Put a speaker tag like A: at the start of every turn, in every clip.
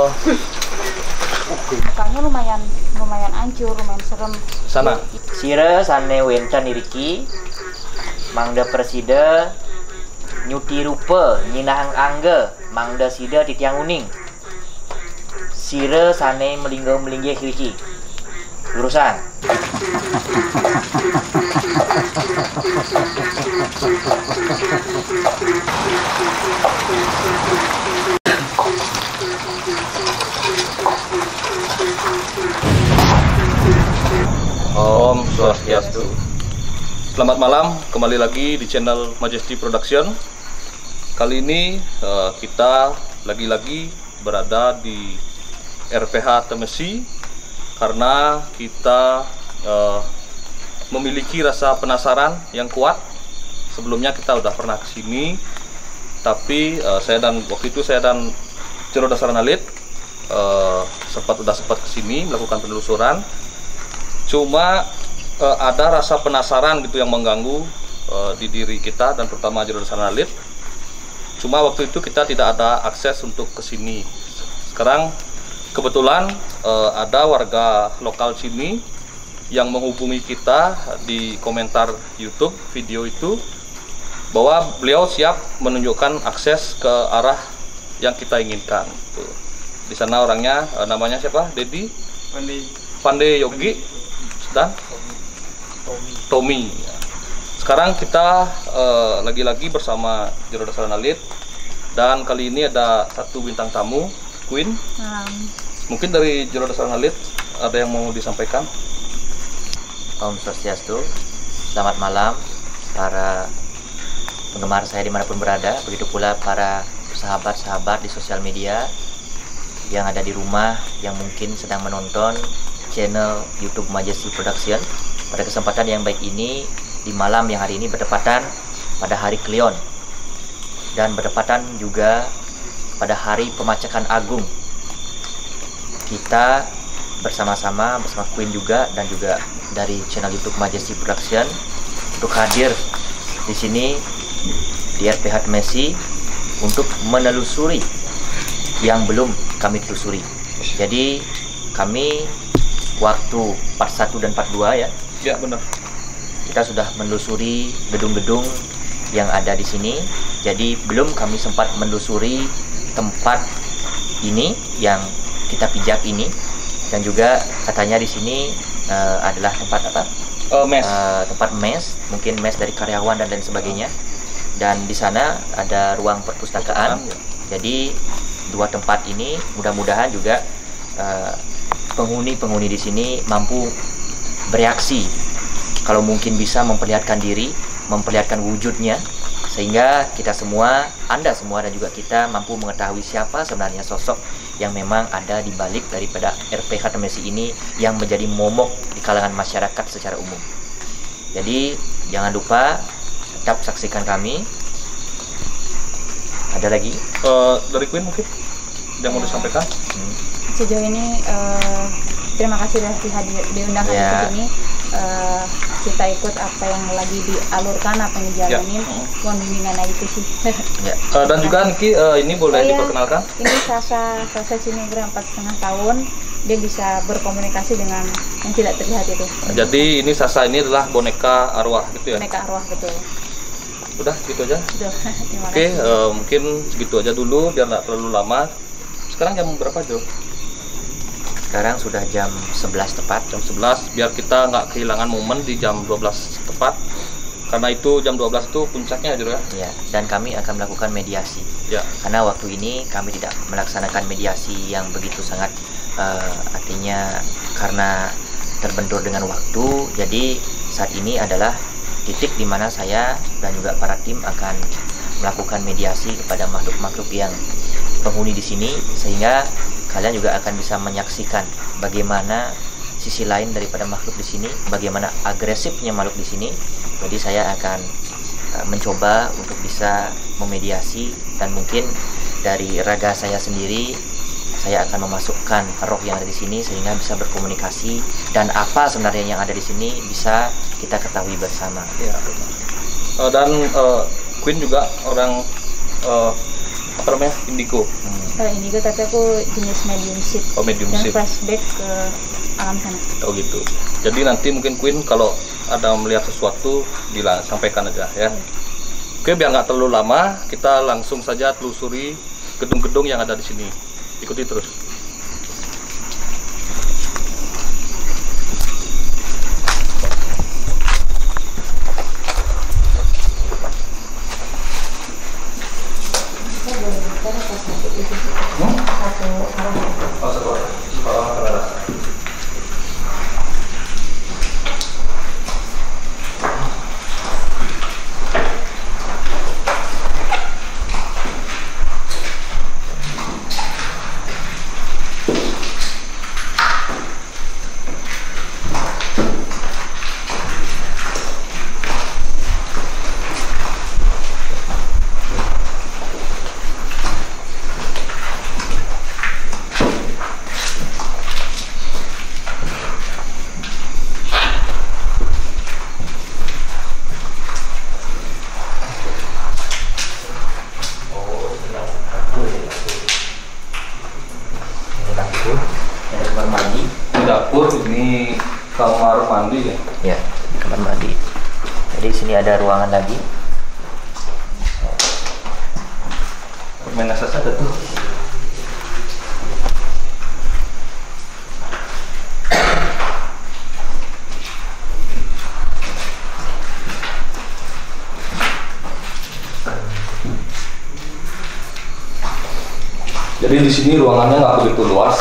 A: Mukanya lumayan hancur, lumayan serem.
B: Sana.
C: Sire sane wencan iriki mangda presida nyuti rupa nyinahang angga mangda sida titiang uning. Sire sane melingga iriki. Lurusan.
B: Om Swastiastu. Selamat malam, kembali lagi di channel Majesty Production. Kali ini kita lagi-lagi berada di RPH Temesi karena kita memiliki rasa penasaran yang kuat. Sebelumnya kita udah pernah kesini, tapi waktu itu saya dan Jero Dasaran Alit sempat kesini melakukan penelusuran. Cuma ada rasa penasaran gitu yang mengganggu di diri kita dan terutama Jero Dasaran Alit. Cuma waktu itu kita tidak ada akses untuk ke sini. Sekarang kebetulan ada warga lokal sini yang menghubungi kita di komentar YouTube video itu bahwa beliau siap menunjukkan akses ke arah yang kita inginkan. Tuh. Di sana orangnya namanya siapa? Dedi? Pandey Yogi dan Tommy. Sekarang kita lagi-lagi bersama Jero Dasaran Alit dan kali ini ada satu bintang tamu, Queen. Mungkin dari Jero Dasaran Alit ada yang mau disampaikan?
C: Om Swastiastu. Selamat malam para penggemar saya dimanapun berada, begitu pula para sahabat-sahabat di sosial media yang ada di rumah yang mungkin sedang menonton channel YouTube Majesty Production. Pada kesempatan yang baik ini, di malam yang hari ini bertepatan pada hari Kleon dan bertepatan juga pada hari Pemacakan Agung, kita bersama Queen juga dan juga dari channel YouTube Majesty Production untuk hadir di sini di RPH Temesi untuk menelusuri yang belum kami telusuri. Jadi kami waktu part 1 dan part 2 ya.
B: Ya, benar.
C: Kita sudah menelusuri gedung-gedung yang ada di sini. Jadi belum kami sempat menelusuri tempat ini yang kita pijak ini, dan juga katanya di sini adalah tempat apa?
B: Mes.
C: Tempat mes, mungkin mes dari karyawan dan lain sebagainya. Dan di sana ada ruang perpustakaan. Jadi dua tempat ini mudah-mudahan juga penghuni di sini mampu bereaksi, kalau mungkin bisa memperlihatkan diri, memperlihatkan wujudnya, sehingga kita semua, Anda semua dan juga kita mampu mengetahui siapa sebenarnya sosok yang memang ada di balik daripada RPH Temesi ini yang menjadi momok di kalangan masyarakat secara umum. Jadi jangan lupa tetap saksikan kami. Ada lagi?
B: Dari Queen mungkin yang mau disampaikan?
A: Sejauh ini terima kasih sudah diundang ke sini. Kita ikut apa yang lagi dialurkan, apa yang dijalanin, mohon bimbingan aja itu sih.
B: Dan juga Niki ini boleh diperkenalkan?
A: Ini Sasa Sinegra 4,5 tahun. Dia bisa berkomunikasi dengan yang tidak terlihat itu.
B: Jadi ini Sasa ini adalah boneka arwah gitu ya?
A: Boneka arwah, betul.
B: Udah gitu aja?
A: Udah, terima
B: Oke,
A: kasih.
B: mungkin segitu aja dulu biar nggak terlalu lama. Sekarang jam berapa, Jo?
C: Sekarang sudah jam 11 tepat.
B: Jam 11, biar kita nggak kehilangan momen di jam 12 tepat. Karena itu jam 12 itu puncaknya, Jo ya?
C: Ya, dan kami akan melakukan mediasi.
B: Ya.
C: Karena waktu ini kami tidak melaksanakan mediasi yang begitu sangat artinya karena terbentur dengan waktu. Jadi saat ini adalah titik di mana saya dan juga para tim akan melakukan mediasi kepada makhluk-makhluk yang penghuni di sini, sehingga kalian juga akan bisa menyaksikan bagaimana sisi lain daripada makhluk di sini, bagaimana agresifnya makhluk di sini. Jadi saya akan mencoba untuk bisa memediasi, dan mungkin dari raga saya sendiri saya akan memasukkan roh yang ada di sini sehingga bisa berkomunikasi, dan apa sebenarnya yang ada di sini bisa kita ketahui bersama.
B: Ya. Dan Queen juga orang apa namanya, indigo.
A: Indigo, tapi aku jenis medium shift.
B: Oh, medium
A: dan
B: shift.
A: flashback ke alam sana.
B: Oh gitu. Jadi nanti mungkin Queen kalau ada melihat sesuatu bilang, sampaikan aja ya. Oke, biar nggak terlalu lama, kita langsung saja telusuri gedung-gedung yang ada di sini. Ikuti terus. Ini kamar mandi ya?
C: Ya, kamar mandi. Jadi di sini ada ruangan lagi.
B: Permainan saja ada tuh. Jadi di sini ruangannya nggak begitu luas.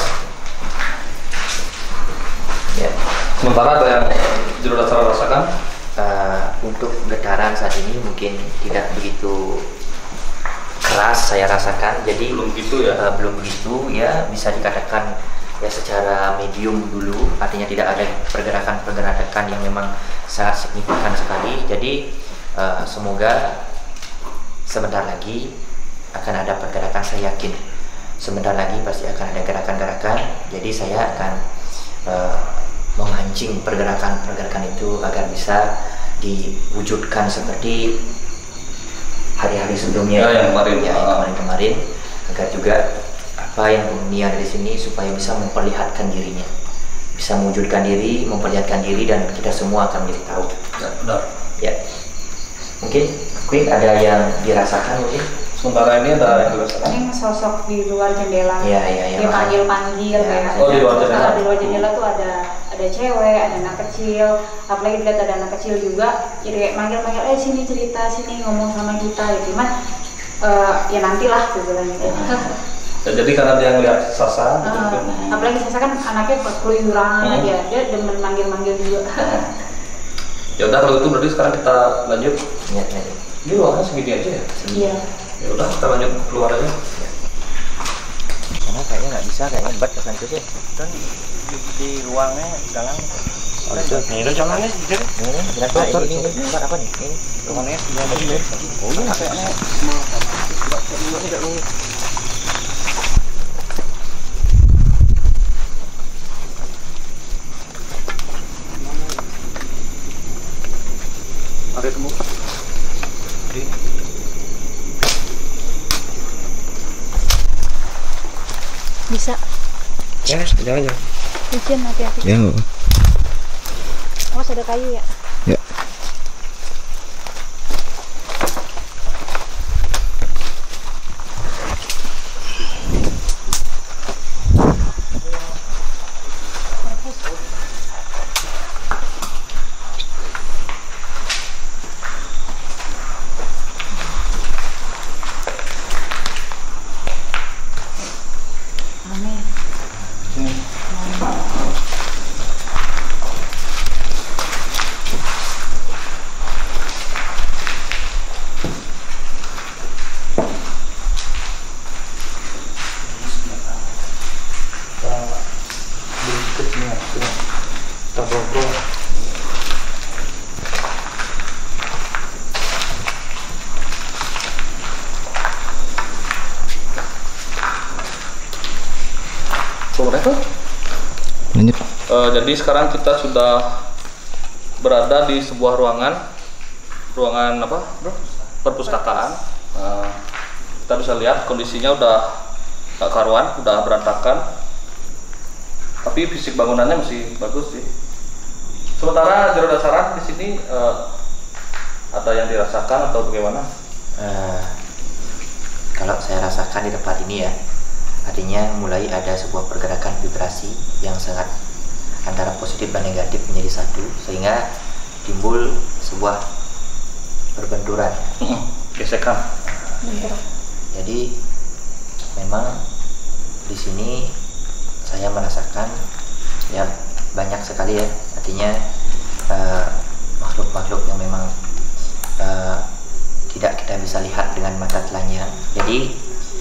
B: Sementara ada yang Jero Dasar rasakan?
C: Untuk getaran saat ini mungkin tidak begitu keras saya rasakan, jadi
B: belum gitu ya?
C: Belum begitu ya, bisa dikatakan ya secara medium dulu, artinya tidak ada pergerakan yang memang sangat signifikan sekali. Jadi semoga sebentar lagi akan ada pergerakan, saya yakin sebentar lagi pasti akan ada gerakan-gerakan. Jadi saya akan memancing pergerakan itu agar bisa diwujudkan seperti hari-hari sebelumnya
B: yang
C: kemarin, agar juga apa yang Nia ada di sini supaya bisa memperlihatkan dirinya, bisa mewujudkan diri, memperlihatkan diri, dan kita semua akan menjadi tahu.
B: Ya, benar.
C: Ya, mungkin Queen ada yang dirasakan mungkin.
B: Sementara ini ada yang dirasakan.
A: Ini sosok di luar jendela.
C: Iya.
A: Dia panggil-panggil kayak.
B: Oh, di luar jendela.
A: Di luar jendela tuh ada cewek, ada anak kecil. Apalagi dilihat ada anak kecil juga. Jadi kayak manggil-manggil, sini cerita, sini ngomong sama kita. Ya cuman ya nantilah gitu kan gitu.
B: Ya, jadi karena dia ngeliat Sasa,
A: apalagi Sasa kan anaknya keluyuran aja, dia demen manggil-manggil juga.
B: Ya udah, kalau itu berarti sekarang kita lanjut.
C: Ya.
B: Ini ruangannya segini aja ya?
A: Iya.
B: Ya udah, kita lanjut keluar aja.
C: Karena kayaknya nggak bisa, kayaknya bat kesan itu sih. Kan di ruangnya galang. Oh itu. Ini jalannya jadi. Ini bat apa nih? Ini ruangnya sudah begini. Oh iya kayaknya.
B: Ada temu.
A: Bisa.
D: Ya, jangan.
A: Izin hati-hati.
D: Ya, nggak apa.
A: Awas ada kayu ya.
D: Ya. Lanjut.
B: Jadi sekarang kita sudah berada di sebuah ruangan apa, bro? Perpustakaan. Kita kita bisa lihat kondisinya udah gak karuan, udah berantakan. Tapi fisik bangunannya masih bagus sih. Sementara jero dasaran di sini ada yang dirasakan atau bagaimana?
C: Kalau saya rasakan di tempat ini ya, artinya mulai ada sebuah pergerakan vibrasi yang sangat antara positif dan negatif menjadi satu, sehingga timbul sebuah perbenturan,
B: Gesekan.
C: Jadi memang di sini saya merasakan ya banyak sekali ya, artinya makhluk-makhluk yang memang tidak kita bisa lihat dengan mata telanjang. Jadi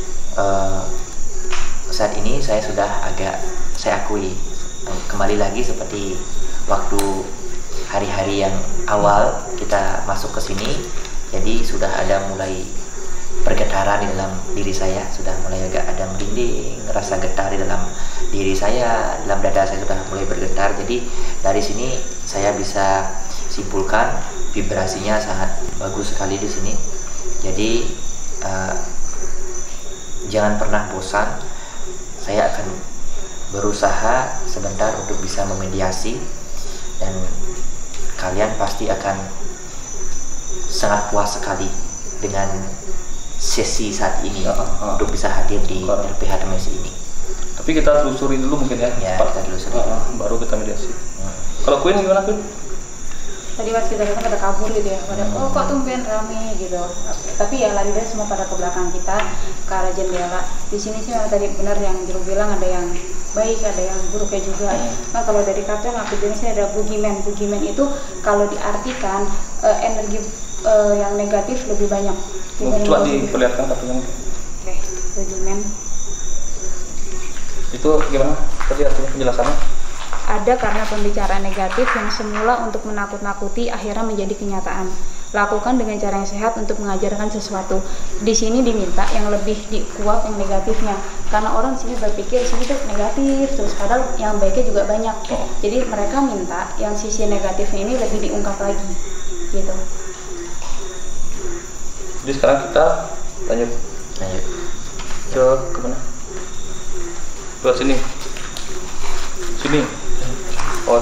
C: saat ini saya sudah saya akui kembali lagi seperti waktu hari-hari yang awal kita masuk ke sini. Jadi sudah ada mulai pergetaran di dalam diri saya, sudah mulai agak ada merinding, rasa getar di dalam diri saya, dalam dada saya sudah mulai bergetar. Jadi dari sini saya bisa simpulkan vibrasinya sangat bagus sekali di sini. Jadi jangan pernah bosan. Saya akan berusaha sebentar untuk bisa memediasi, dan kalian pasti akan sangat puas sekali dengan sesi saat ini untuk bisa hadir di LPH Dimensi ini.
B: Tapi kita telusuri dulu mungkin ya.
C: Ya, kita telusuri.
B: Baru kita mediasi. Kalau Queen gimana, Queen?
A: Tadi pas kita datang pada kabur gitu ya, pada oh kok tumben rame gitu. Tapi ya lari dari semua pada ke belakang kita ke arah jendela. Di sini sih memang tadi benar yang Jero bilang, ada yang baik, ada yang buruknya juga. Nah kalau dari kartu yang aku bilang sini ada boogeyman. Boogeyman itu kalau diartikan energi yang negatif lebih banyak.
B: Coba diperlihatkan kartunya.
A: Oke, boogeyman.
B: Itu gimana? Tadi artinya penjelasannya?
A: Ada karena pembicaraan negatif yang semula untuk menakut-nakuti akhirnya menjadi kenyataan. Lakukan dengan cara yang sehat untuk mengajarkan sesuatu. Di sini diminta yang lebih dikuat yang negatifnya. Karena orang sini berpikir sini tuh negatif terus, padahal yang baiknya juga banyak. Jadi mereka minta yang sisi negatifnya ini lebih diungkap lagi. Gitu.
B: Jadi sekarang kita lanjut ke mana? Buat sini. Oh.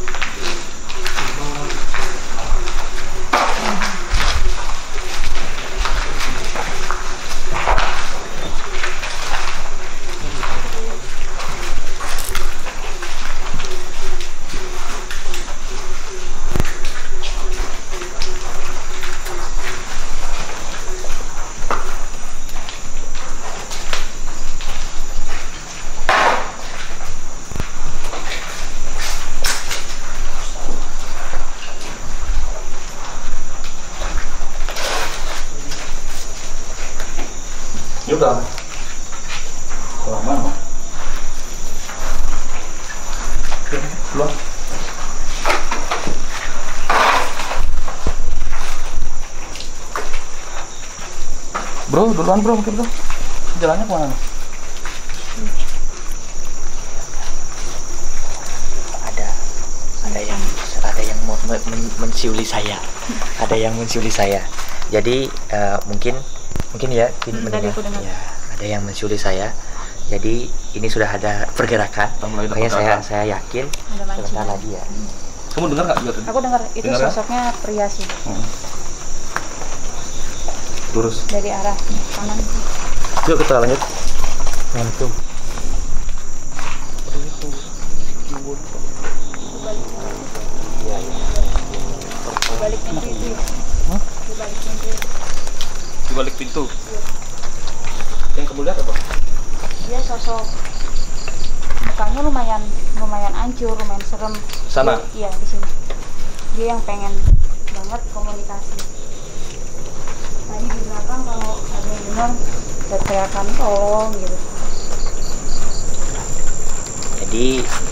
B: Ini udah lama, belum? Bro, duluan bro, mungkin bro. Jalannya kemana nih?
C: Ada yang mau mensiuli saya. Ada yang mensiuli saya. Jadi mungkin ya, mendengar. Ya, ada yang mensiuli saya. Jadi ini sudah ada pergerakan. Makanya saya yakin sebentar lagi ya.
B: Kamu dengar nggak?
A: Aku dengar itu dengar, sosoknya pria sih.
B: Lurus.
A: Dari arah kanan.
B: Yuk kita lanjut.
C: Mantul.
A: Balik pintu itu.
B: Di balik pintu. Yang kamu lihat apa?
A: Dia sosok mukanya lumayan hancur, lumayan serem.
B: Sana?
A: Iya, di sini. Dia yang pengen banget komunikasi. Tadi di belakang kalau ada yang dengar teriakan tolong gitu.
C: Jadi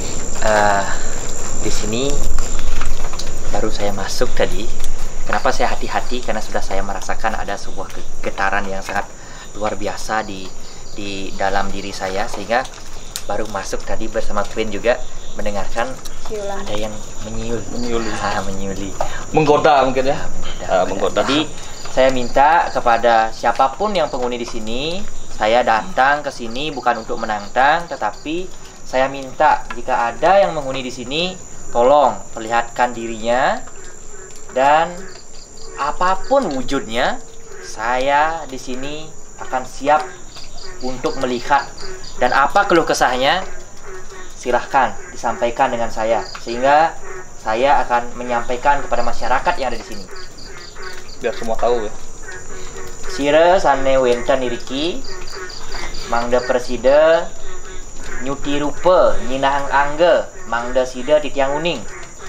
C: di sini baru saya masuk tadi. Kenapa saya hati-hati? Karena sudah saya merasakan ada sebuah getaran yang sangat luar biasa di dalam diri saya, sehingga baru masuk tadi bersama Queen juga mendengarkan ada yang menyiuli, menggoda mungkin ya.
B: Menggoda.
C: Jadi saya minta kepada siapapun yang penghuni di sini, saya datang ke sini bukan untuk menantang, tetapi saya minta jika ada yang menghuni di sini, tolong perlihatkan dirinya, dan apapun wujudnya, saya di sini akan siap untuk melihat, dan apa keluh kesahnya silahkan disampaikan dengan saya, sehingga saya akan menyampaikan kepada masyarakat yang ada di sini.
B: Biar semua tahu ya.
C: Sire sane wenten iriki mangda presida nyuti rupa nyinahang angga mangda sida titiang uning.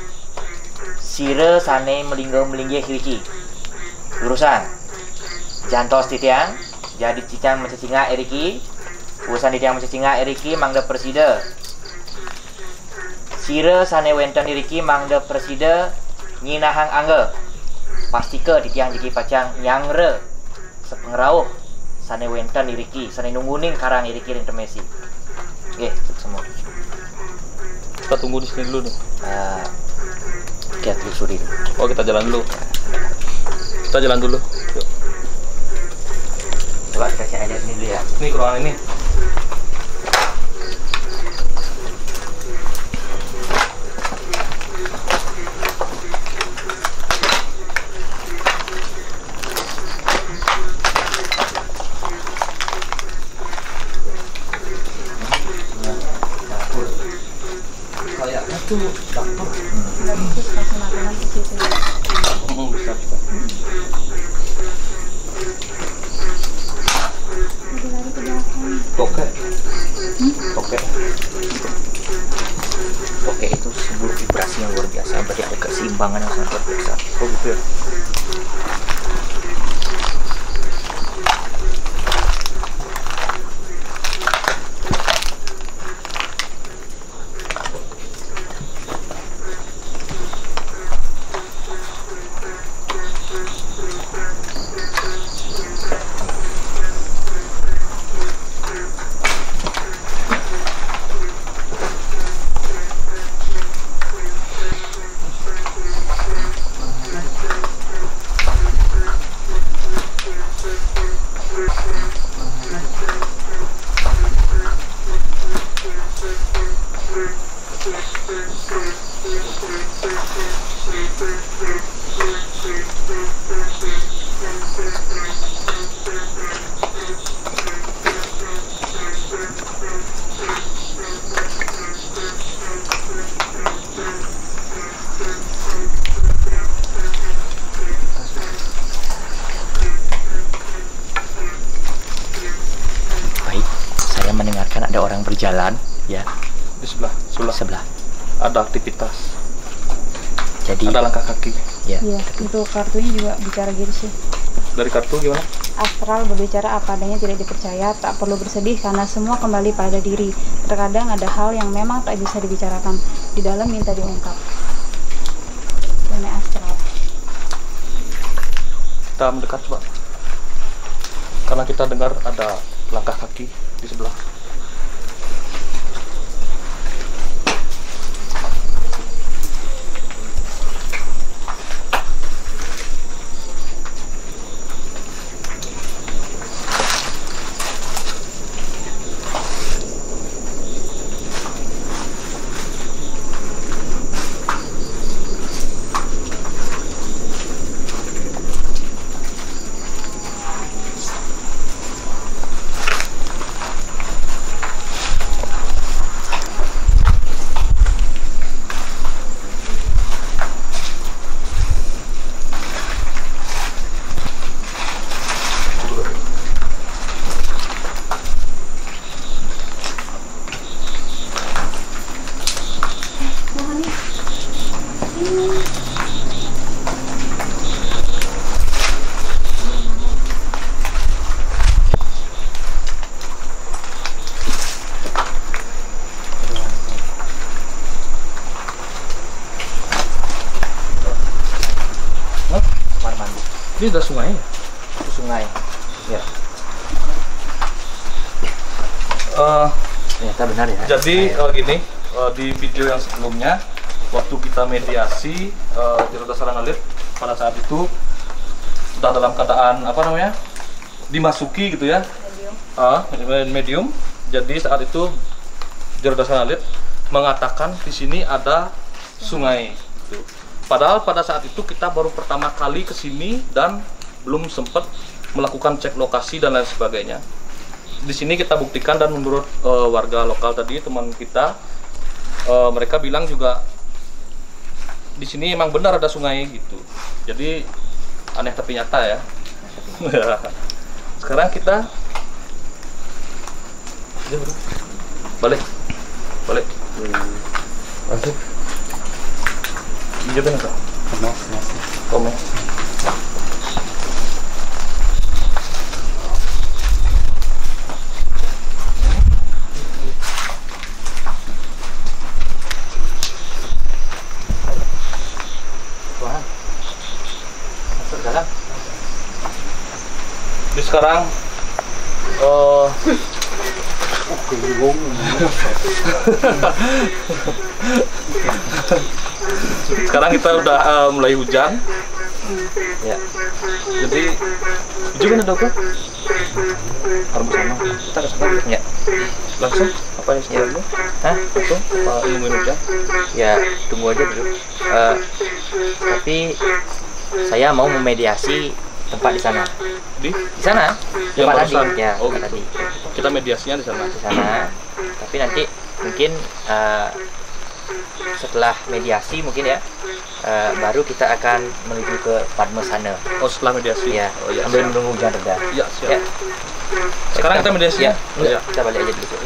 C: Sire sane melingga iriki urusan jantos titiang jadi cicang mencecinga iriki urusan titiang mencecinga iriki mangda presida. Sire sane wenten iriki mangda presida nyinahang angga pastika titiang jiki pacang nyangre sepengrauh sane wenten iriki sane nungguning karang iriki ring temesi. Oke, semua.
B: Kita tunggu di sini dulu nih.
C: Kita telusuri.
B: Oh, kita jalan dulu. Kita jalan dulu. Yuk.
C: Coba kita cek aja sini dulu ya.
B: Ini ke ruangan ini.
C: Itu dapur.
A: Terus kasih makanan ke situ.
B: Bisa juga.
A: Udah lari ke belakang.
B: Toke.
C: Oke, itu sebuah vibrasi yang luar biasa, berarti ada keseimbangan yang sangat luar biasa.
B: Oh gitu ya.
C: Baik, saya mendengarkan ada orang berjalan ya
B: Di sebelah. Ada aktivitas.
C: Jadi
B: Ada langkah kaki.
C: ya.
A: Iya, itu kartunya juga bicara gitu sih.
B: Dari kartu gimana?
A: Astral berbicara apa adanya, tidak dipercaya, tak perlu bersedih karena semua kembali pada diri. Terkadang ada hal yang memang tak bisa dibicarakan, di dalam minta diungkap. Ini astral.
B: Kita mendekat coba. Karena kita dengar ada langkah kaki di sebelah. Ini udah sungai ya?
C: Itu sungai. Ya. Ternyata benar ya.
B: Jadi gini, di video yang sebelumnya waktu kita mediasi Jero Dasar Analit, pada saat itu sudah dalam keadaan apa namanya dimasuki gitu ya, medium. Jadi saat itu Jerodasanalit mengatakan di sini ada sungai. Gitu. Padahal pada saat itu kita baru pertama kali ke sini dan belum sempat melakukan cek lokasi dan lain sebagainya. Di sini kita buktikan dan menurut warga lokal tadi, teman kita, mereka bilang juga di sini emang benar ada sungai gitu. Jadi aneh tapi nyata ya. Sekarang kita balik.
D: Masuk.
B: Iya benar. Komen.
C: Wah, masuk dalam.
B: Jadi sekarang sekarang kita udah mulai hujan
C: Ya,
B: jadi hujan ada apa? Harus sama
C: kita ke sana. Ya.
B: langsung apa yang
C: Ya.
B: sebelumnya?
C: Hah?
B: Langsung apa nungguin hujan?
C: Ya, tunggu aja dulu. Tapi saya mau memediasi tempat di sana.
B: Di
C: Di sana?
B: Yang
C: Tempat tadi.
B: barusan?
C: Ya,
B: Oh,
C: tempat
B: gitu.
C: tadi.
B: kita mediasinya di sana.
C: Di sana. Tapi nanti mungkin setelah mediasi mungkin ya baru kita akan menuju ke Padma sana.
B: Oh, setelah mediasi.
C: Ya,
B: Oh, ya,
C: sambil
B: siap.
C: menunggu hujan reda.
B: Ya, siap.
C: Ya.
B: Sekarang kita mediasi
C: Ya,
B: Oh, ya.
C: kita balik aja dulu.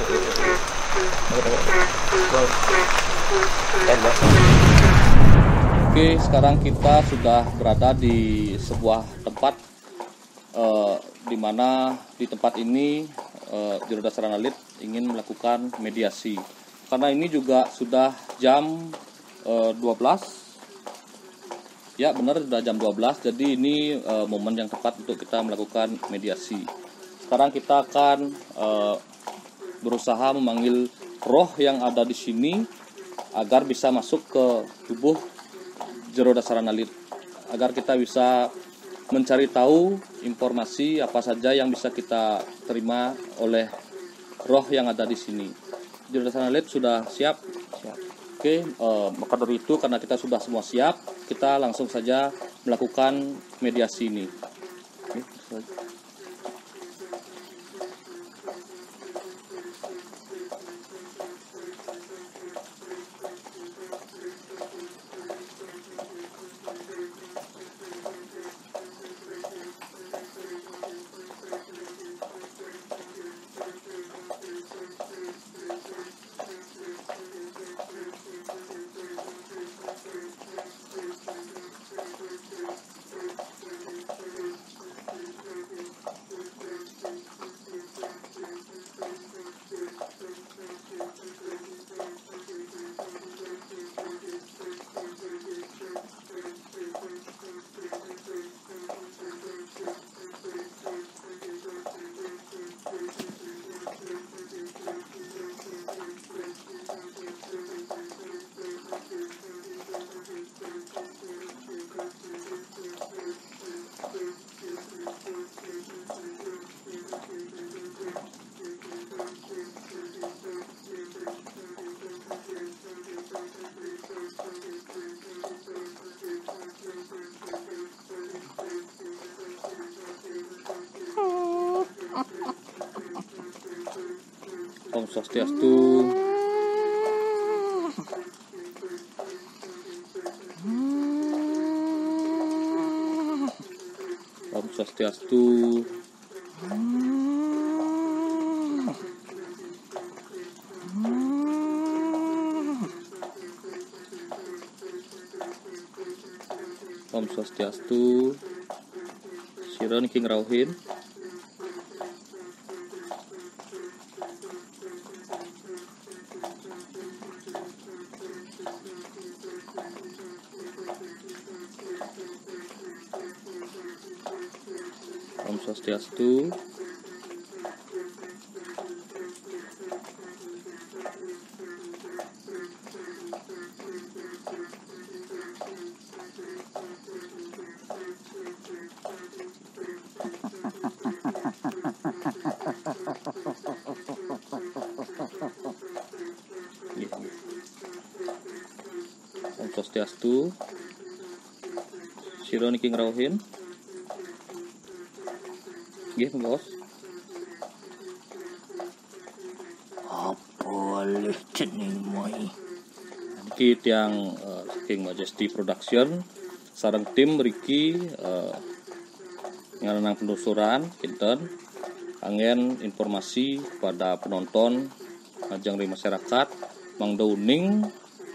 B: Oke, sekarang kita sudah berada di sebuah tempat di mana di tempat ini Jerodasanalit ingin melakukan mediasi. Karena ini juga sudah jam 12. Ya, benar sudah jam 12. Jadi ini momen yang tepat untuk kita melakukan mediasi. Sekarang kita akan berusaha memanggil roh yang ada di sini agar bisa masuk ke tubuh Jerodasanalit, agar kita bisa mencari tahu informasi apa saja yang bisa kita terima oleh roh yang ada di sini. Jerodasanalit sudah siap? Siap. Oke, maka dari itu karena kita sudah semua siap, kita langsung saja melakukan mediasi ini. Oke, Om Swastiastu. Om Swastiastu. Om Swastiastu. Siron King Rauhin. Om Swastiastu. Swastiastu. Sira niki ngrawuhin. Nggih, Bos.
E: Apa lih jeneng moi?
B: Niki tiyang saking Majesty Production sareng tim mriki ngananang penelusuran kinten kangen informasi kepada penonton ajang dari masyarakat mangda uning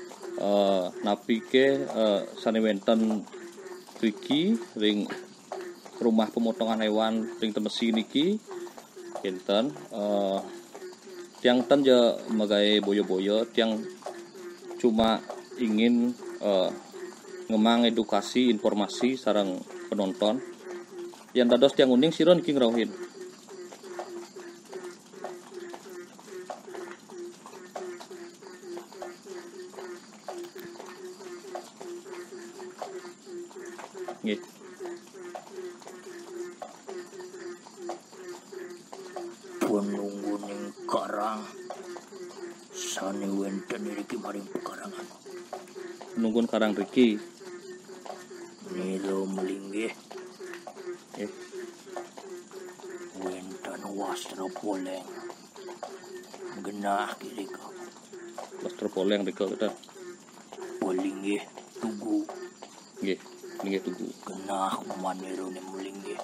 B: napike sanewenten mriki ring rumah pemotongan hewan ring Temesi niki kinten tiang ten je magae boyo-boyo tiang cuma ingin ngemang edukasi informasi sareng penonton yang dados tiang uning sira niki ngrawuhin. Nggih.
E: Penungguning karang sane wenten iki maring pekarangan.
B: Nunggun karang riki.
E: Nilo melinggih
B: Nggih.
E: wenten wastra poleng. Genah kirika
B: Wastra poleng rika kita.
E: polinggih tugu
B: Nggih. Nggih tugu.
E: genah manero ne melinggih.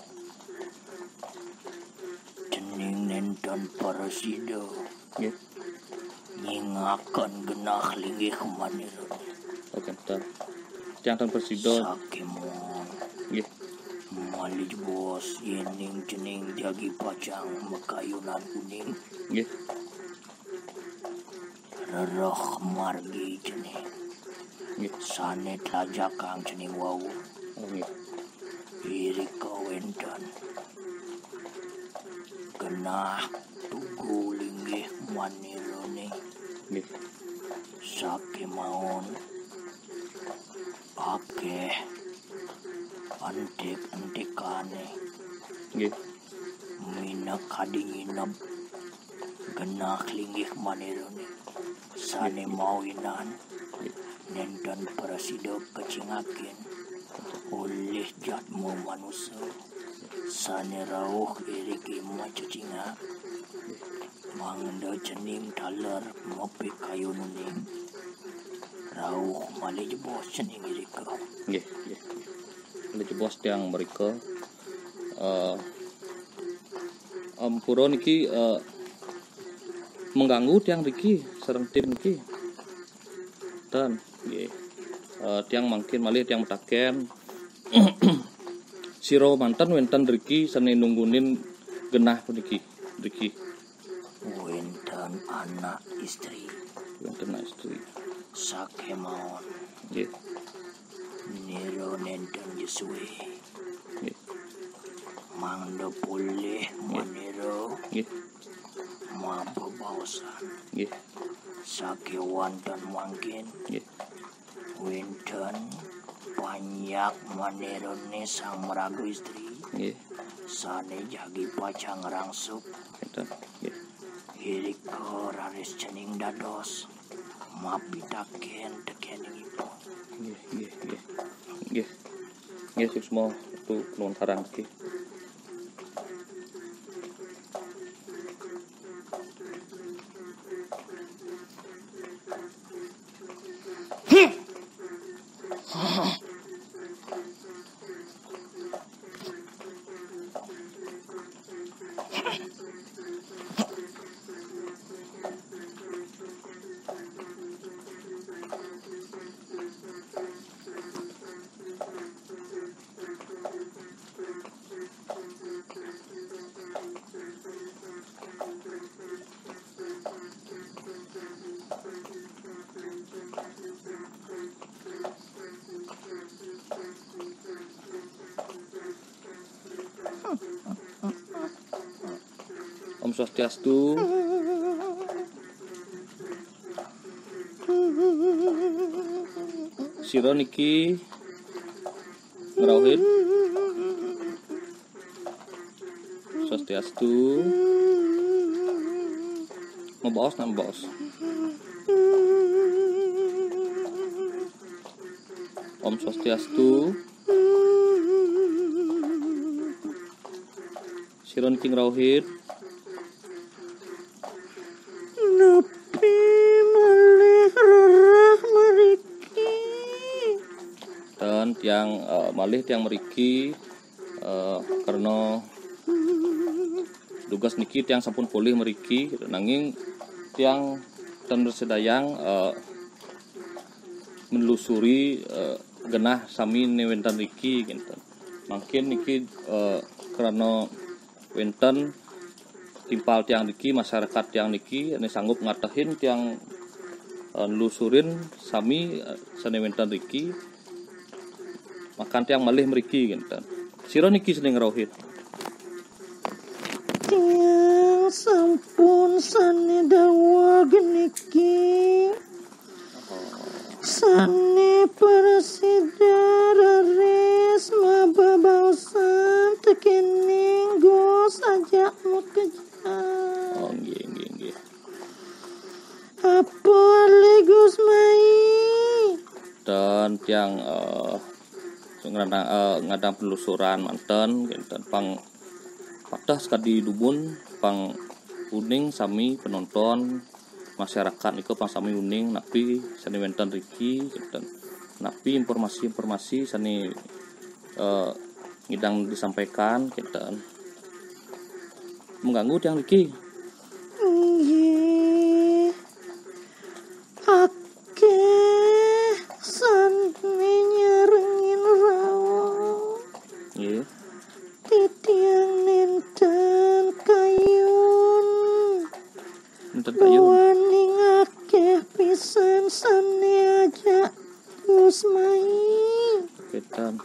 E: Jening nenten parasida
B: Nggih.
E: nyingakan genah linggih manero
B: Oke, bentar. Tiang ten presida.
E: sakemon.
B: Nggih.
E: Malih bos yening jening jagi pacang mekayunan kuning
B: Nggih.
E: rerah margi jening
B: Nggih.
E: sanet lajakang jening wau
B: Oh, nggih.
E: irika wenten genah tugu linggih manirone
B: Nggih.
E: sakemon akeh antik-antikane
B: Nggih.
E: mina kadinginep genah linggih manirone sane mawinan nenten presida kecingakin oleh jatmu manusia sane rauh iriki macucinga mangda jening taler mopi kayu nuning rauh malih jebos jening irika
B: Nggih, nggih. Ada jebos tiang mereka pura niki mengganggu tiang riki sareng tim niki. Dan nggih. Tiang mangkin malih tiang metaken sira manten wenten riki sane nunggunin genah puniki. Riki
E: wenten anak istri
B: wenten istri.
E: sakemon
B: Nggih.
E: niro nenten jesue
B: Nggih.
E: mangda pulih maniro
B: Nggih.
E: mabebaosan
B: Nggih.
E: sakewan dan mangkin
B: Nggih.
E: wenten banyak manirone sang meragu istri
B: Nggih.
E: sane jagi pacang rangsuk
B: Enten. Nggih.
E: irika raris jening dados mapitaken tekeningipun
B: Nggih, nggih, nggih. Nggih. Nggih suksma tu nuwun sareng iki. Om Swastiastu. Sira niki ngrawuhin Swastiastu. Membaos. Om Swastiastu. Siron King Rauhid.
E: Napi malih rarah mariki.
B: Dan tiang malih tiang meriki karena tugas niki tiang sampun pulih meriki nanging tiang dan bersedayang menelusuri genah sami wenten niki gitu. Mungkin niki karena wenten timpal tiang niki masyarakat tiang niki ini sanggup ngatahin tiang nelusurin sami sanewenten niki makan tiang malih meriki gitu. Sira niki seneng Rauhid.
E: Tiang sampun sane dawa geniki. Sane persida rares mababausan tekening gos ajak mukejan.
B: Oh nggih.
E: Apa legus mai?
B: Dan tiang ngadang penelusuran manten gitu pang patah sekali dubun pang uning sami penonton masyarakat niku pang sami uning napi sani wenten riki gitu napi informasi sani ngidang disampaikan gitu mengganggu tiang riki.
E: Nggih. Akeh sane nyarengin rawuh.
B: Nggih.
E: Titiang nenten kayun.
B: Nenten kayun.
E: Waning akeh pisan sane ajak Gus mai.
B: Ketan.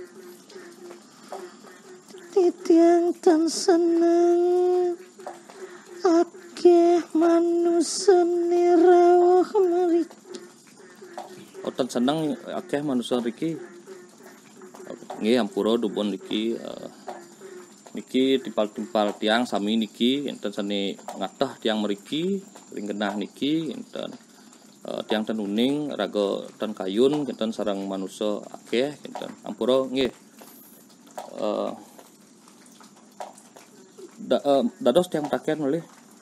E: Titiang tan seneng. Akeh manusane rawuh mriki.
B: Otan seneng akeh manusia riki. Nggih ampura dubun niki niki timpal-timpal tiang sami niki enten sane ngatah tiang meriki ring genah niki enten tiang ten uning raga ten kayun enten sareng manusia akeh enten ampura nggih dados tiang taken malih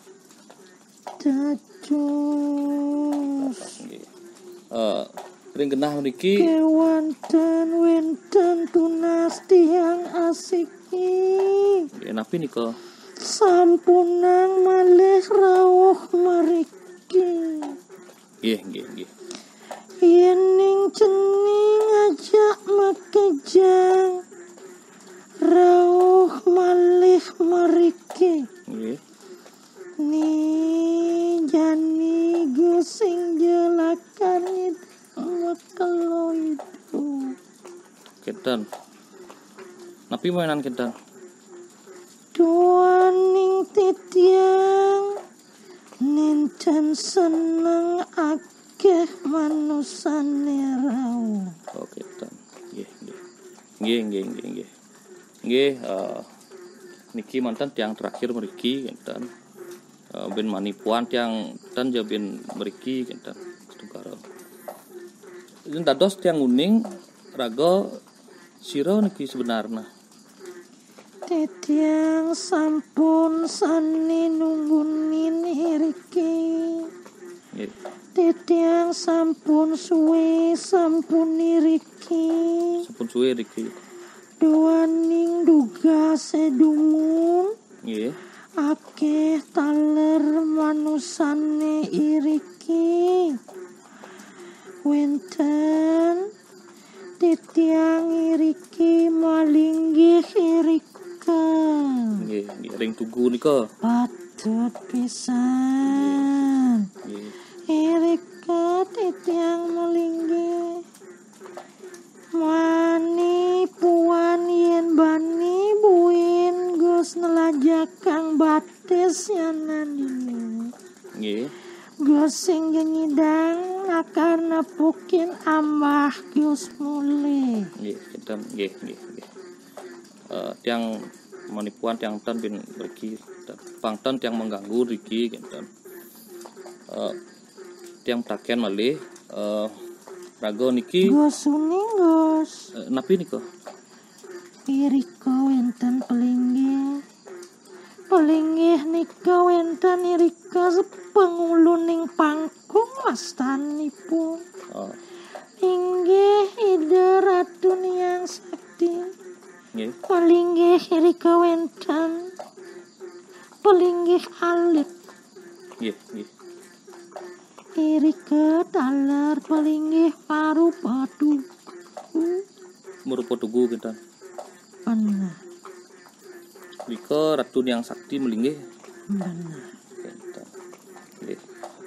E: Dados
B: nggih ring genah mriki
E: kewanten wenten tunas tiang asiki.
B: napi nika
E: Sampunang malih rawuh mriki.
B: nggih
E: Yening cening ajak makejang rawuh malih mriki.
B: nggih
E: Ni jani gusing jelakan itu makelo itu.
B: kenten napi mainan kenten
E: Duaning titiang nenten seneng akeh manusane rawuh.
B: oh kenten nggih niki mantan tiang terakhir mriki kenten ben manipuan tiang tan je ben mriki kenten setungkara ini dados tiang uning raga sira niki sebenarnya
E: Titiang sampun sane nunggunin iriki.
B: nggih
E: Titiang sampun suwe sampun iriki.
B: sampun suwe riki
E: Duaning duga sedumun.
B: nggih
E: Akeh taler manusane iriki. Wenten titiang iriki malinggih irika.
B: nggih ring tugu nika
E: Patut pisan.
B: nggih
E: Irika titiang malinggih. Mani puan yen bani buin Gus nelajakang batis yanan dini.
B: nggih
E: Gus sing nyidang akar nepukin amah Gus mulih.
B: nggih kenten nggih tiang manipuan tiang tan bin riki pangtan tiang mengganggu riki kenten tiang taken malih Rago niki
F: Gosuningos
B: napi niko?
F: irika wenten pelinggih nika wenten irika penguluning pangkung wastanipun
B: Oh,
F: inggih Ida Ratu Nyang Sakti.
B: nggih.
F: Pelinggih irika wenten pelinggih alit
B: Nggih, nggih.
F: irika taler pelinggih parupa tugu
B: Merupa tugu kita.
F: bener
B: Rika Ratu Nyang Sakti melinggih.
F: bener
B: Kita. Nggih.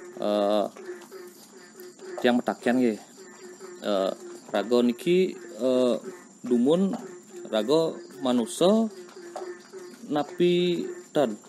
B: Tiang metakian nggih. Rago niki dumun rago manusa napi dan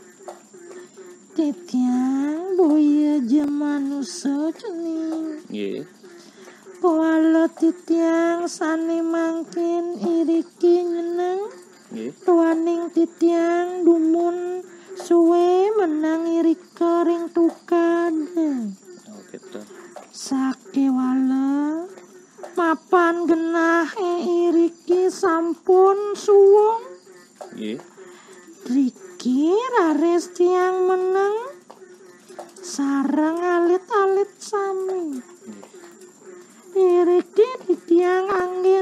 F: titiang boya jemanusa cening
B: nggih.
F: Kuala titiang sane mangkin iriki nyeneng
B: Nggih.
F: tuaning titiang dumun suwe menang irika ring tukade
B: Oh, kita.
F: sake wala mapan genah iriki sampun suwung
B: Nggih.
F: Riki rares tiang meneng sareng alit-alit sami iriki titiang angin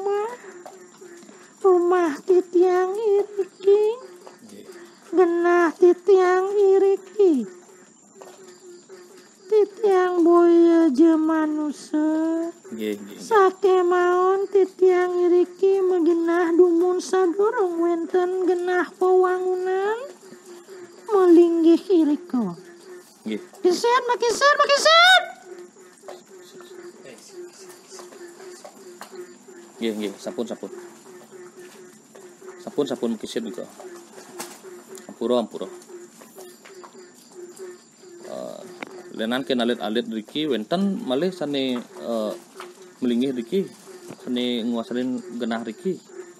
F: rumah titiang iriki genah titiang iriki titiang boya jemanusa
B: Nggih, nggih.
F: sake maon titiang iriki megenah dumun sadurung wenten genah pewangunan melinggih irika
B: Nggih.
F: kiset makiset
B: Nggih, nggih, sampun. Sampun kisit juga. Ampura. Lenan ken alit-alit riki wenten malih sane melinggih riki sane nguasain genah riki.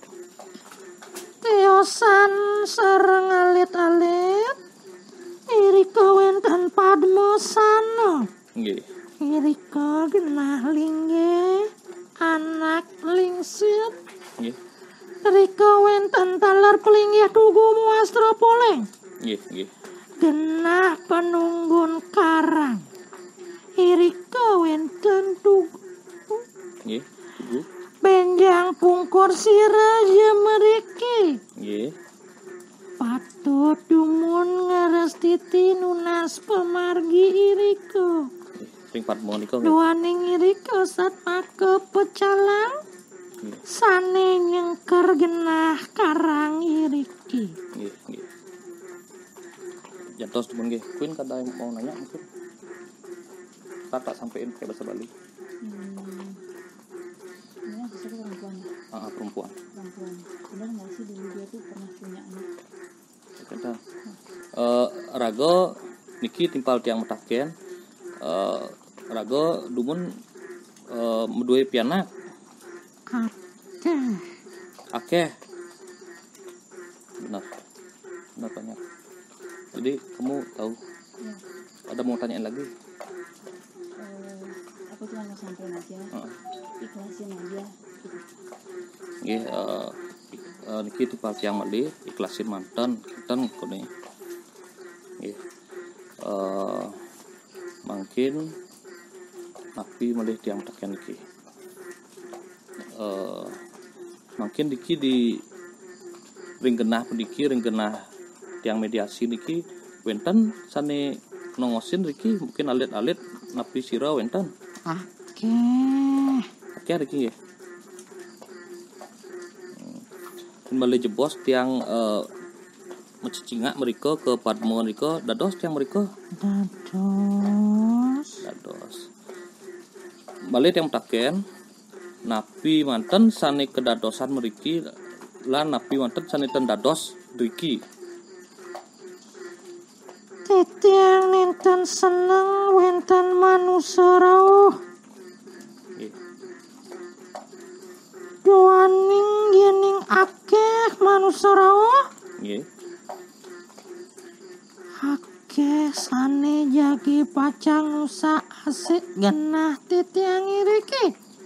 F: tiosan sareng alit-alit irika wenten padmosana
B: Nggih.
F: irika genah linggih anak lingsit
B: Nggih.
F: irika wenten taler pelinggih tugu muastra poleng
B: Nggih.
F: genah penunggun karang irika wenten tugu
B: Nggih. Tugu.
F: benjang pungkur siraja meriki
B: Nggih.
F: patut dumun ngarestiti nunas pemargi irika
B: Ring Padmo nika nggih.
F: duaning irika satmaka pecalang sane nyengker genah karang iriki
B: Nggih. Jantos temen nggih. Kuin kada yang mau nanya mungkin. Tak sampein pakai bahasa Bali.
A: Ini sesuatu perempuan.
B: Perempuan.
A: Benar nggak sih dulu dia tuh pernah punya anak?
B: Kita rago niki timpal tiang metaken. Rago dumun medue pianak. Akeh. Benar banyak. Jadi kamu tahu?
A: Ya.
B: Ada mau tanyain lagi?
A: Aku cuma mau sampein aja, ikhlasin aja. Gitu.
B: Nggih, niki timpal tiang malih ikhlasin mantan kinten kene. Nggih. Mungkin napi malih tiang metaken niki. Mungkin diki di ring genah tiang mediasi niki wenten sane nongosin riki mungkin alit-alit napi sira wenten akeh riki nggih. Kembali jebos tiang mencicingak mereka ke Padmo mereka dados tiang mereka dados balik tiang taken napi manten sane kedadosan meriki lan napi manten sane tendados riki.
F: titiang ninten seneng wenten manusa rawuh duaning yening akeh manusa rawuh
B: Nggih.
F: akeh sane jagi pacang usa asik genah titiang iriki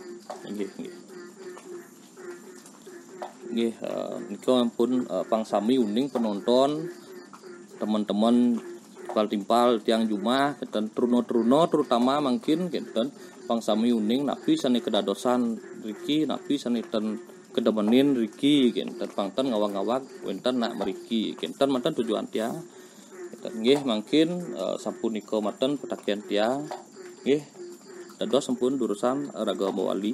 B: Nggih, niku ampun pangsami uning penonton teman-teman timpal-timpal tiang Jumah kenten truno-truno terutama mungkin kenten pangsami uning napi sani kedadosan riki napi sani ten kedemenin riki kenten pangten ngawang-ngawang wenten nak meriki kenten manten tujuan tiang kenten nggih mungkin sampun nika manten petakian tiang nggih dados sampun urusan raga mawali.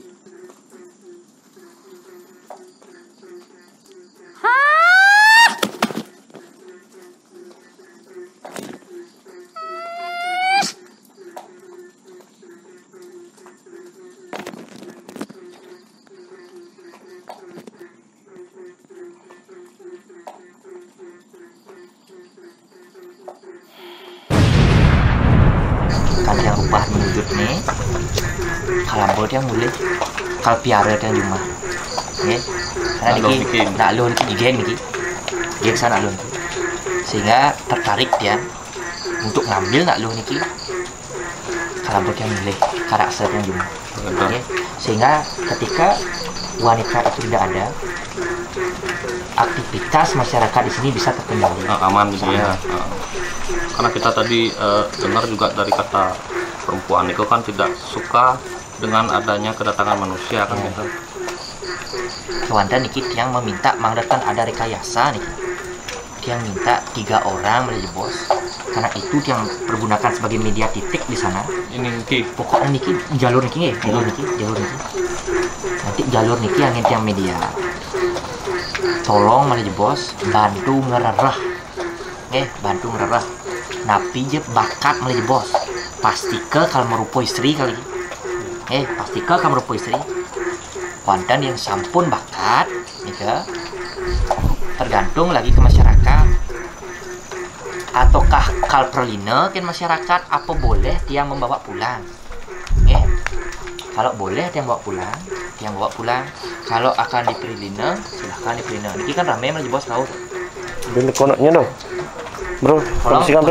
C: Yang rubah menunjuk nih kalambol yang mulai kal piara yang Jumah ya karena niki nak lo niki igen niki dia sana lo sehingga tertarik dia untuk ngambil nak lo niki kalambol yang mulai karakter yang Jumah ya. Sehingga ketika wanita itu tidak ada aktivitas masyarakat di sini bisa terkendali
B: aman gitu ya. Karena kita tadi dengar juga dari kata perempuan itu kan tidak suka dengan adanya kedatangan manusia kan gitu.
C: Kewandan niki yang meminta mangdatkan ada rekayasa nih. Yang minta 3 orang menjadi bos. Karena itu yang pergunakan sebagai media titik di sana.
B: Ini niki
C: pokoknya niki jalur niki jalur niki. Nanti jalur niki yang media. Tolong menjadi bos bantu ngererah. Bantu ngererah. Napi je bakat menjadi bos. Pastika kalau merupakan istri kali. Pastika kalau merupakan istri. Wandan yang sampun bakat, nika tergantung lagi ke masyarakat. Ataukah kal perlina ke masyarakat apa boleh dia membawa pulang? Kalau boleh dia bawa pulang, Kalau akan diperlina, silahkan diperlina. Niki kan ramai menjadi bos tahu.
D: Dan konoknya dong. Bro,
C: kalau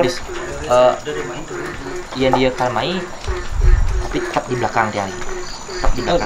C: yang dia kalmai tapi tetap di belakang dia lagi. Tetap di belakang.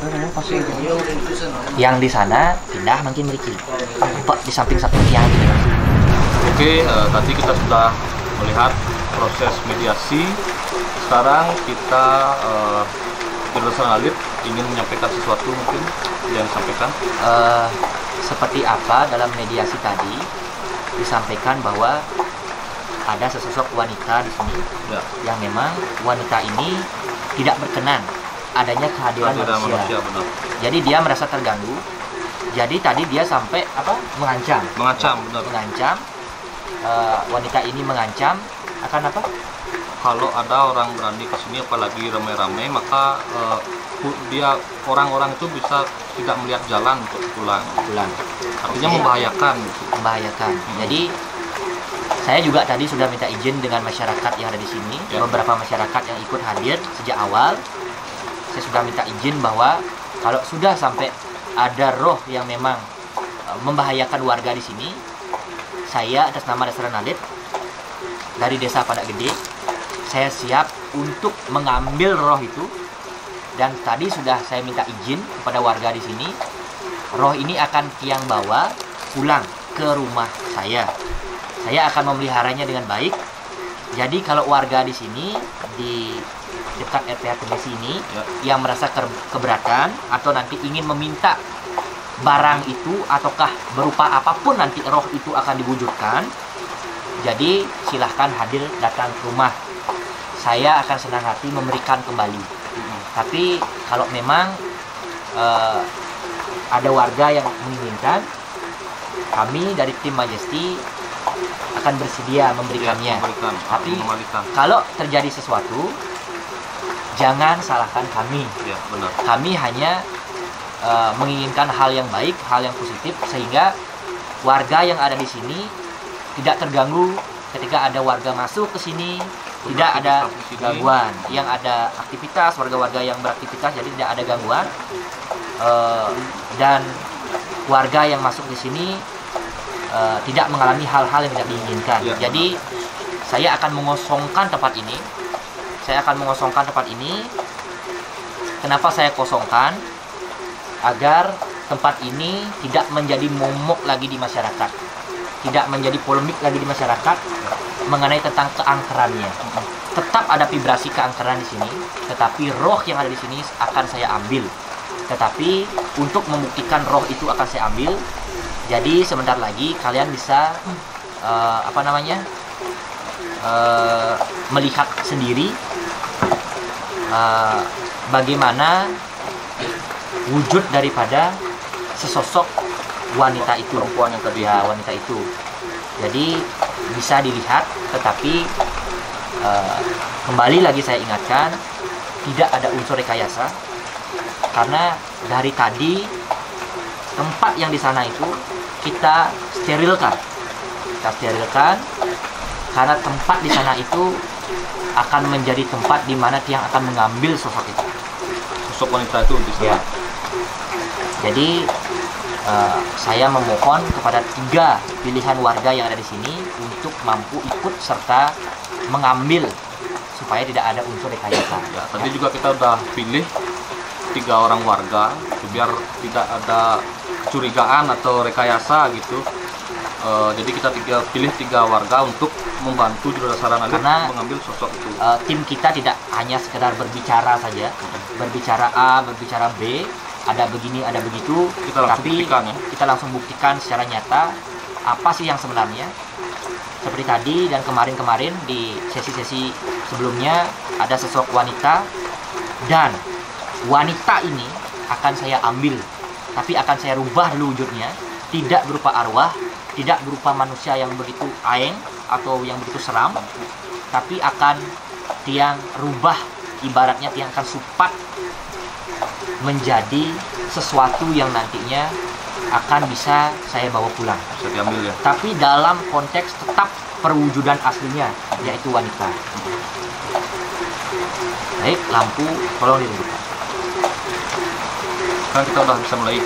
C: Yang di sana pindah mungkin memiliki. Di samping satu tiang.
B: Oke, tadi kita sudah melihat proses mediasi. Sekarang kita berdasarkan Alif ingin menyampaikan sesuatu mungkin yang disampaikan.
C: Seperti apa dalam mediasi tadi disampaikan bahwa ada sesosok wanita di sini yang memang wanita ini tidak berkenan adanya kehadiran manusia. Jadi dia merasa terganggu. Jadi tadi dia sampai mengancam. Mengancam. Wanita ini mengancam akan apa?
B: Kalau ada orang berani ke sini apalagi ramai-ramai maka orang-orang itu bisa tidak melihat jalan untuk pulang. Artinya membahayakan. Jadi saya juga tadi sudah minta izin dengan masyarakat yang ada di sini, beberapa masyarakat yang ikut hadir sejak awal. Saya sudah minta izin bahwa kalau sudah sampai ada roh yang memang membahayakan warga di sini, saya atas nama Dasaran Alit dari Desa Padak Gede, saya siap untuk mengambil roh itu. Dan tadi sudah saya minta izin kepada warga di sini, roh ini akan tiang bawa pulang ke rumah saya. Saya akan memeliharanya dengan baik. Jadi kalau warga di sini di dekat RPH Tembesi ini yang merasa keberatan atau nanti ingin meminta barang itu ataukah berupa apapun nanti roh itu akan diwujudkan, jadi silahkan hadir datang ke rumah. Saya akan senang hati memberikan kembali. Tapi kalau memang ada warga yang menginginkan, kami dari tim Majesty akan bersedia memberikannya. Tapi kalau terjadi sesuatu, jangan salahkan kami. Kami hanya menginginkan hal yang baik, hal yang positif, sehingga warga yang ada di sini tidak terganggu ketika ada warga masuk ke sini, tidak ada gangguan. Yang ada aktivitas, warga-warga yang beraktivitas, jadi tidak ada gangguan. Dan warga yang masuk di sini tidak mengalami hal-hal yang tidak diinginkan. Jadi saya akan mengosongkan tempat ini. Kenapa saya kosongkan?
C: agar tempat ini tidak menjadi momok lagi di masyarakat, tidak menjadi polemik lagi di masyarakat mengenai tentang keangkerannya. Tetap ada vibrasi keangkeran di sini, tetapi roh yang ada di sini akan saya ambil. Tetapi untuk membuktikan roh itu akan saya ambil. Jadi sebentar lagi kalian bisa melihat sendiri bagaimana wujud daripada sesosok wanita itu, perempuan yang tadi, ya, wanita itu. Jadi bisa dilihat, tetapi kembali lagi saya ingatkan, tidak ada unsur rekayasa, karena dari tadi tempat yang di sana itu kita sterilkan, karena tempat di sana itu akan menjadi tempat di mana dia akan mengambil sosok itu,
B: Sosok wanita itu di sana.
C: ya. Jadi saya memohon kepada 3 pilihan warga yang ada di sini untuk mampu ikut serta mengambil supaya tidak ada unsur rekayasa.
B: Ya, tadi juga kita udah pilih 3 orang warga biar tidak ada kecurigaan atau rekayasa gitu. Jadi kita pilih 3 warga untuk membantu Jurudasara Nalit
C: Karena
B: mengambil sosok itu.
C: Tim kita tidak hanya sekedar berbicara saja, berbicara A, berbicara B, ada begini, ada begitu,
B: Kita langsung
C: tapi
B: buktikan, ya.
C: kita langsung buktikan secara nyata apa sih yang sebenarnya. Seperti tadi dan kemarin-kemarin di sesi-sesi sebelumnya ada sosok wanita, dan wanita ini akan saya ambil, tapi akan saya rubah dulu wujudnya, tidak berupa arwah, tidak berupa manusia yang begitu aeng atau yang begitu seram, tapi akan tiang rubah, ibaratnya tiang akan supat menjadi sesuatu yang nantinya akan bisa saya bawa pulang.
B: Bisa diambil ya.
C: Tapi dalam konteks tetap perwujudan aslinya, yaitu wanita. Baik, lampu tolong dihidupkan.
B: Sekarang kita udah bisa mulai.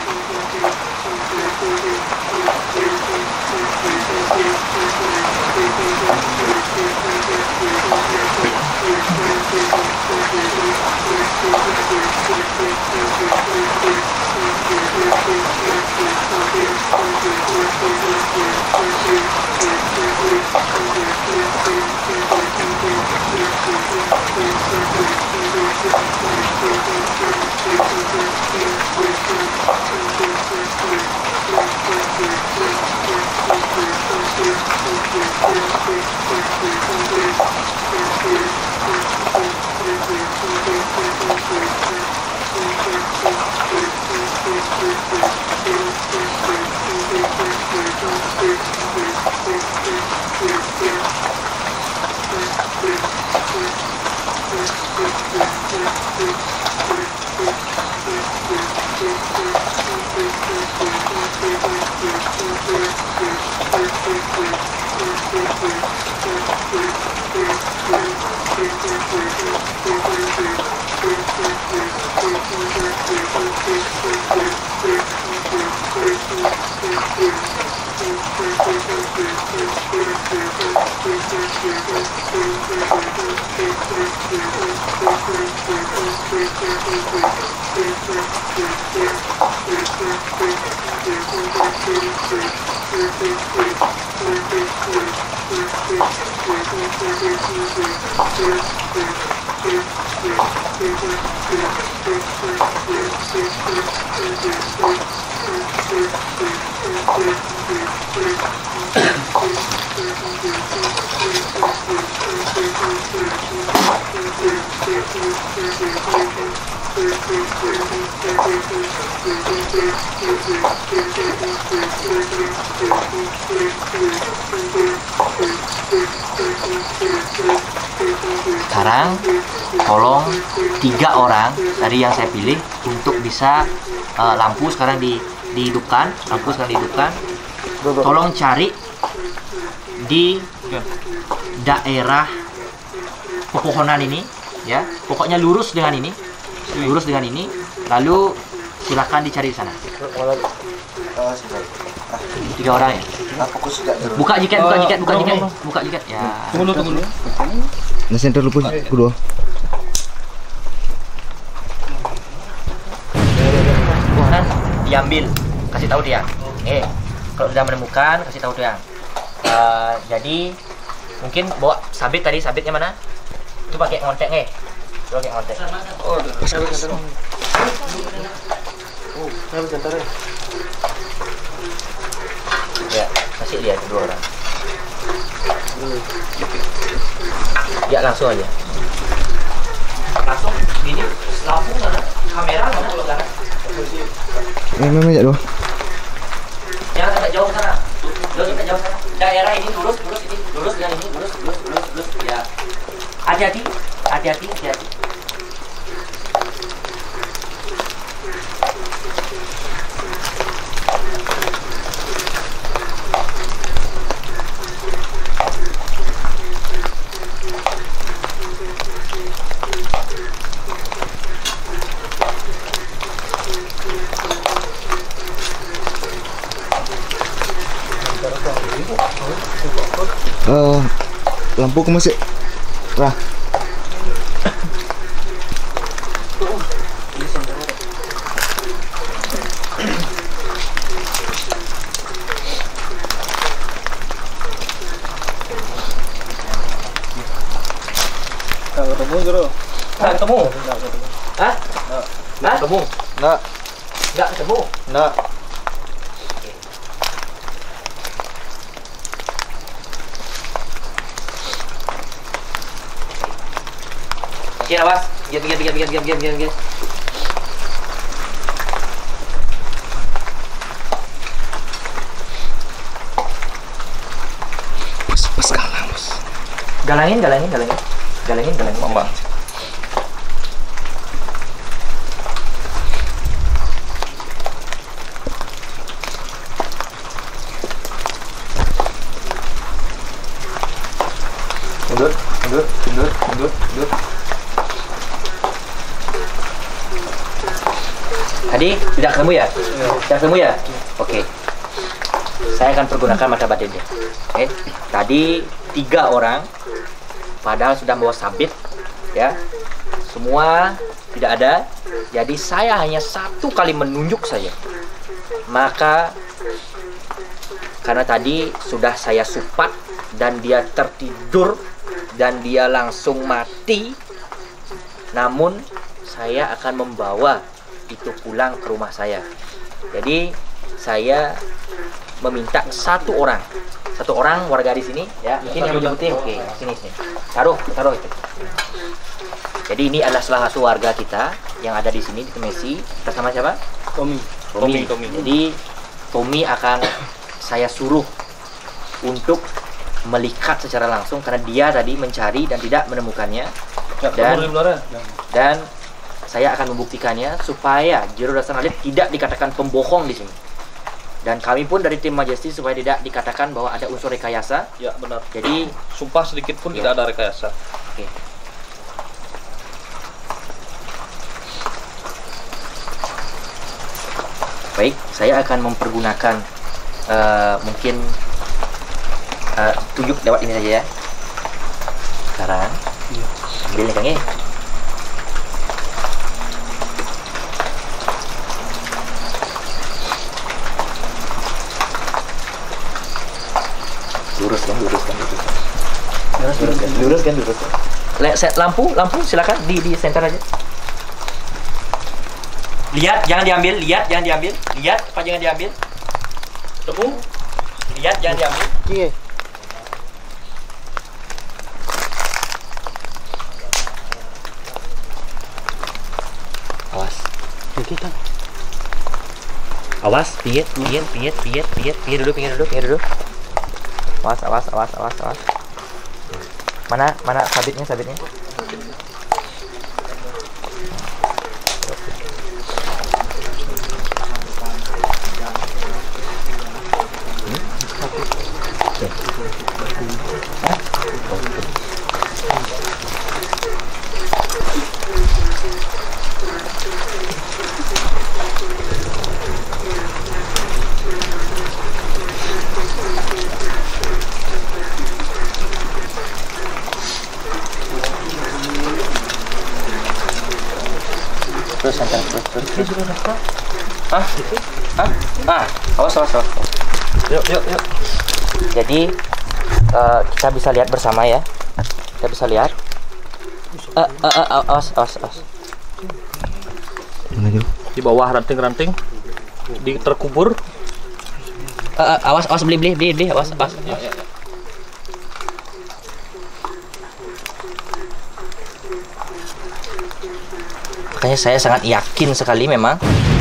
C: Sekarang tolong 3 orang dari yang saya pilih untuk bisa lampu sekarang dihidupkan, tolong cari di daerah pepohonan ini, ya, pokoknya lurus dengan ini, lalu silakan dicari di sana. 3 orang ya. Buka jaket ya.
B: Tunggu dulu.
G: Nah, center lu pun kedua.
C: diambil, kasih tahu dia. Kalau sudah menemukan kasih tahu dia. Jadi mungkin bawa sabit tadi, sabitnya mana? Itu pakai ngontek Itu pakai ngontek. Ya, kasih dia 2 orang. Ya langsung aja. Langsung ini lampu mana? Kamera mana kalau sana?
G: Memang ya doh.
C: Jangan agak jauh sana. Agak jauh sana. Daerah ini lurus ini, lurus dengan ini, lurus. Ya. Hati-hati.
G: Lampu ke masih. Lah.
C: Ketemu. Hah? Nggak ketemu. Nggak ketemu. Iya, awas. Giat.
G: Pas kalah, Bos.
C: Galangin.
B: Mama. Mundur.
C: Tadi tidak ketemu ya? Tidak ketemu ya? Oke. Saya akan pergunakan mata batin dia. Tadi 3 orang, padahal sudah bawa sabit, ya. Semua tidak ada. Jadi saya hanya 1 kali menunjuk saja. Maka karena tadi sudah saya supat dan dia tertidur dan dia langsung mati, namun saya akan membawa itu pulang ke rumah saya. Jadi saya meminta 1 orang warga di sini, ya, mungkin yang lebih penting. Oke, sini. Taruh itu. Jadi ini adalah salah satu warga kita yang ada di sini di Temesi. Bersama siapa?
B: Tommy.
C: Jadi Tommy akan saya suruh untuk melihat secara langsung karena dia tadi mencari dan tidak menemukannya. Dan saya akan membuktikannya supaya Jero Dasar Alit tidak dikatakan pembohong di sini. Dan kami pun dari tim Majesty supaya tidak dikatakan bahwa ada unsur rekayasa.
B: Ya, benar.
C: Jadi
B: Sumpah sedikit pun tidak ada rekayasa.
C: Oke. Baik, saya akan mempergunakan mungkin tunjuk lewat ini saja ya. Sekarang ambil nih Kang. Luruskan. Set lampu silakan di center aja. Lihat, jangan diambil. Lihat, apa jangan diambil. Temu. Lihat, jangan diambil.
F: Iya.
C: Awas. Awas, pinggir dulu. Awas. Mana sabitnya? Terus. Hah? Awas.
B: Yuk.
C: Jadi kita bisa lihat bersama ya. Kita bisa lihat. Awas.
G: Mana Jo?
B: Di bawah ranting-ranting, terkubur.
C: Awas, beli, awas. Makanya saya sangat yakin sekali memang